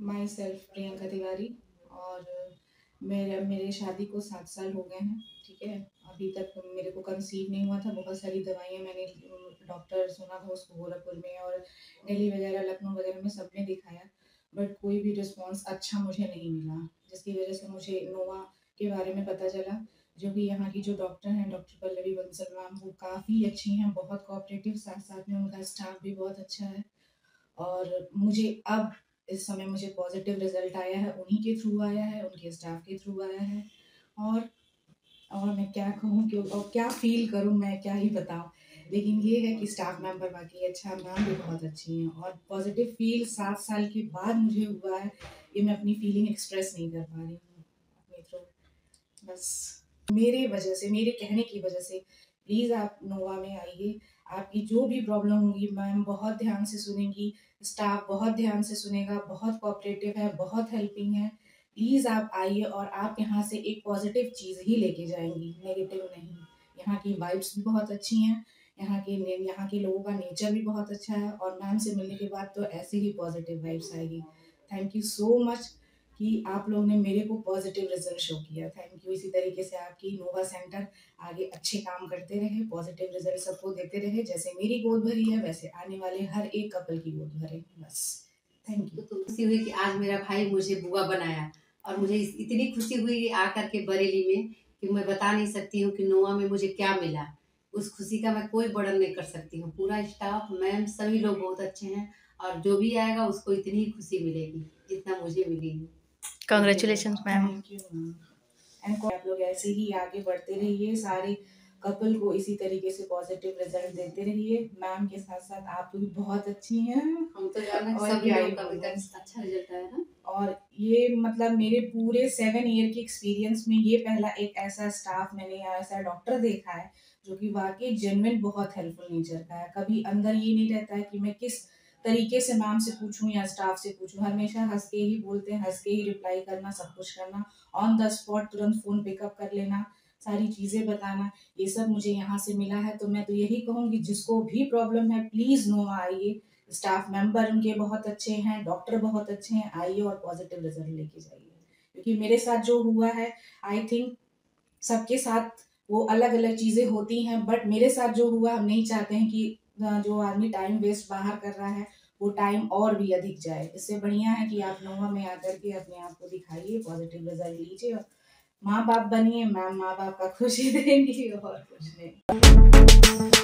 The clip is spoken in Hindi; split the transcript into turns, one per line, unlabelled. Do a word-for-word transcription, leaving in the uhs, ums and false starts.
My self Priyanka Tiwari. और मेरे मेरे शादी को सात साल हो गए हैं। ठीक है, अभी तक मेरे को कंसीव नहीं हुआ था। बहुत सारी दवाइयाँ मैंने डॉक्टर सुना था उसको गोरखपुर में और दिल्ली वगैरह लखनऊ वगैरह में सब में दिखाया, बट कोई भी रिस्पॉन्स अच्छा मुझे नहीं मिला, जिसकी वजह से मुझे नोवा के बारे में पता चला। जो कि यहाँ की जो डॉक्टर हैं, डॉक्टर पल्लवी बंसल मैम, वो काफ़ी अच्छी हैं, बहुत कोऑपरेटिव, साथ साथ में उनका स्टाफ भी बहुत अच्छा है। और मुझे अब इस समय मुझे पॉजिटिव रिजल्ट आया है, उन्हीं के थ्रू आया है, उनके स्टाफ के थ्रू आया है। और और मैं क्या कहूँ कि और क्या फील करूँ, मैं क्या ही बताऊँ। लेकिन ये है कि स्टाफ मेंबर बाकी अच्छा, मैम भी बहुत अच्छी हैं और पॉजिटिव फील सात साल के बाद मुझे हुआ है। ये मैं अपनी फीलिंग एक्सप्रेस नहीं कर पा रही हूँ अपने थ्रू। बस मेरे वजह से, मेरे कहने की वजह से प्लीज़ आप नोवा में आइए। आपकी जो भी प्रॉब्लम होगी मैम बहुत ध्यान से सुनेंगी, स्टाफ बहुत ध्यान से सुनेगा, बहुत कोऑपरेटिव है, बहुत हेल्पिंग है। प्लीज़ आप आइए और आप यहाँ से एक पॉजिटिव चीज़ ही लेके जाएंगी, नेगेटिव नहीं। यहाँ की वाइब्स भी बहुत अच्छी हैं, यहाँ के यहाँ के लोगों का नेचर भी बहुत अच्छा है और मैम से मिलने के बाद तो ऐसे ही पॉजिटिव वाइब्स आएगी। थैंक यू सो मच कि आप लोगों ने मेरे को पॉजिटिव रिजल्ट शो किया। Thank you. इसी तरीके से आपकी नोवा सेंटर आगे अच्छे काम करते रहे, पॉजिटिव रिजल्ट सबको देते रहे। जैसे मेरी गोद भरी है वैसे आने वाले हर एक कपल की गोद भरे। बस थैंक यू।
तो खुशी हुई कि आज मेरा भाई मुझे बुआ बनाया और मुझे इतनी खुशी हुई आकर के बरेली में कि मैं बता नहीं सकती हूँ कि नोवा में मुझे क्या मिला। उस खुशी का मैं कोई वर्णन नहीं कर सकती हूँ। पूरा स्टाफ, मैम, सभी लोग बहुत अच्छे हैं और जो भी आएगा उसको इतनी ही खुशी मिलेगी जितना मुझे मिली है।
Congratulation ma'am.
Thank you ma'am. And आप लोग ऐसे ही आगे बढ़ते रहिए, सारे कपल को इसी तरीके से पॉजिटिव रिजल्ट देते रहिए। मैम के साथ साथ आप भी बहुत अच्छी हैं।
हम तो जाना
और
सभी
क्या
लोग
ही
का अभी
बोलूं।
तक अच्छा रिजल्ट आया है।
और ये मतलब मेरे पूरे सेवन ईयर के एक्सपीरियंस में ये पहला एक ऐसा स्टाफ मैंने या ऐसा डॉक्टर देखा है जो कि वाकई जेन्युइन बहुत हेल्पफुल नेचर का है। कभी अंदर ये नहीं रहता है कि मैं किस तरीके से मैम से पूछूं या स्टाफ से पूछूं। हमेशा हंस के ही बोलते हैं, हंस के ही रिप्लाई करना, सब कुछ करना, ऑन द स्पॉट तुरंत फोन पिकअप कर लेना, सारी चीजें बताना, ये सब मुझे यहाँ से मिला है। तो मैं तो यही कहूँगी जिसको भी प्रॉब्लम है प्लीज नोवा आइए। स्टाफ मेंबर उनके बहुत अच्छे हैं, डॉक्टर बहुत अच्छे हैं, आइए और पॉजिटिव रिजल्ट लेके जाइए। क्योंकि मेरे साथ जो हुआ है, आई थिंक सबके साथ वो अलग अलग चीजें होती हैं, बट मेरे साथ जो हुआ, हम नहीं चाहते हैं कि जो आदमी टाइम वेस्ट बाहर कर रहा है वो टाइम और भी अधिक जाए। इससे बढ़िया है कि आप नोवा में आकर के अपने आप को दिखाइए, पॉजिटिव रिजल्ट लीजिए, माँ बाप बनिए। मैम माँ बाप का खुशी देंगी और कुछ नहीं।